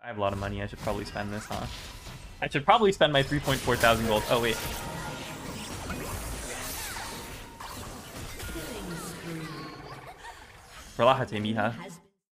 I have a lot of money. I should probably spend this, huh? I should probably spend my 3.4 thousand gold. Oh, wait. Relájate, mija.